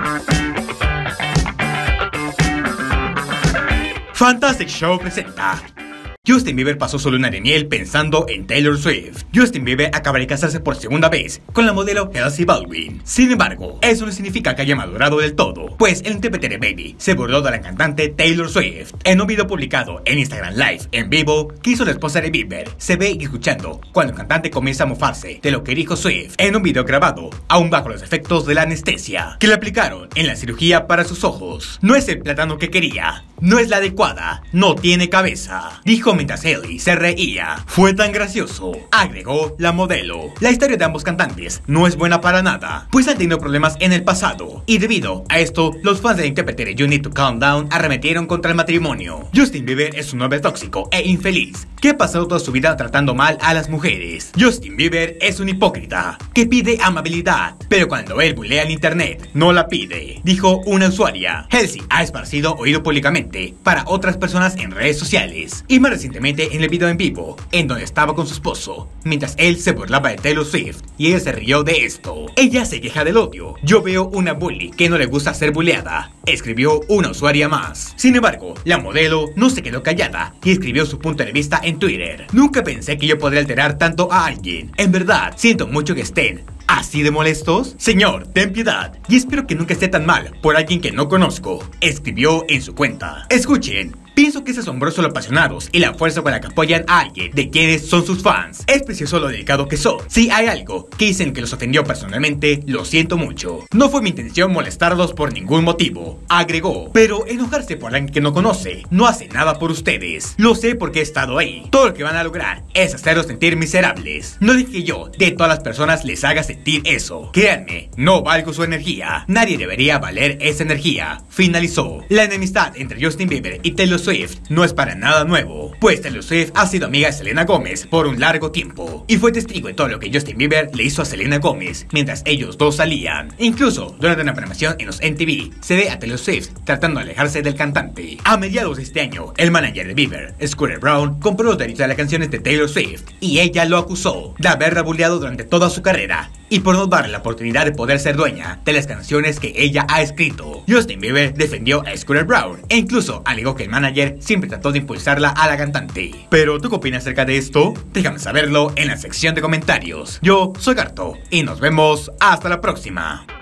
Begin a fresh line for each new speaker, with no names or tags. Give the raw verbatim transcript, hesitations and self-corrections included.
Fantastic Show presenta. Justin Bieber pasó su luna de miel pensando en Taylor Swift. Justin Bieber acaba de casarse por segunda vez con la modelo Halsey Baldwin. Sin embargo, eso no significa que haya madurado del todo, pues el intérprete de Baby se burló de la cantante Taylor Swift. En un video publicado en Instagram Live en vivo que hizo la esposa de Bieber, se ve escuchando cuando el cantante comienza a mofarse de lo que dijo Swift en un video grabado, aún bajo los efectos de la anestesia que le aplicaron en la cirugía para sus ojos. No es el plátano que quería, no es la adecuada, no tiene cabeza, dijo mientras Haley se reía. Fue tan gracioso, agregó la modelo. La historia de ambos cantantes no es buena para nada, pues han tenido problemas en el pasado, y debido a esto, los fans del intérprete de You Need to Calm Down arremetieron contra el matrimonio. Justin Bieber es un hombre tóxico e infeliz, que ha pasado toda su vida tratando mal a las mujeres. Justin Bieber es un hipócrita, que pide amabilidad, pero cuando él bulea en internet, no la pide, dijo una usuaria. Halsey ha esparcido oído públicamente para otras personas en redes sociales, y más recientemente en el video en vivo, en donde estaba con su esposo, mientras él se burlaba de Taylor Swift, y ella se rió de esto. Ella se queja del odio. Yo veo una bully que no le gusta ser bulleada, escribió una usuaria más. Sin embargo, la modelo no se quedó callada y escribió su punto de vista en Twitter. Nunca pensé que yo podría alterar tanto a alguien. En verdad, siento mucho que estén ¿así de molestos? Señor, ten piedad, y espero que nunca esté tan mal por alguien que no conozco, escribió en su cuenta. Escuchen. Pienso que es asombroso lo apasionados y la fuerza con la que apoyan a alguien de quienes son sus fans. Es precioso lo delicado que son. Si hay algo que dicen que los ofendió personalmente, lo siento mucho. No fue mi intención molestarlos por ningún motivo, agregó. Pero enojarse por alguien que no conoce no hace nada por ustedes. Lo sé porque he estado ahí. Todo lo que van a lograr es hacerlos sentir miserables. No dije que yo de todas las personas les haga sentir eso. Créanme, no valgo su energía. Nadie debería valer esa energía, finalizó. La enemistad entre Justin Bieber y Taylor Swift Swift no es para nada nuevo, pues Taylor Swift ha sido amiga de Selena Gómez por un largo tiempo y fue testigo de todo lo que Justin Bieber le hizo a Selena Gómez mientras ellos dos salían. Incluso durante una programación en los M T V se ve a Taylor Swift tratando de alejarse del cantante. A mediados de este año, el manager de Bieber, Scooter Braun, compró los derechos de las canciones de Taylor Swift y ella lo acusó de haberla bulleado durante toda su carrera y por no darle la oportunidad de poder ser dueña de las canciones que ella ha escrito. Justin Bieber defendió a Scooter Braun e incluso alegó que el manager siempre trató de impulsarla a la cantante. Pero ¿tú qué opinas acerca de esto? Déjame saberlo en la sección de comentarios. Yo soy Garto y nos vemos hasta la próxima.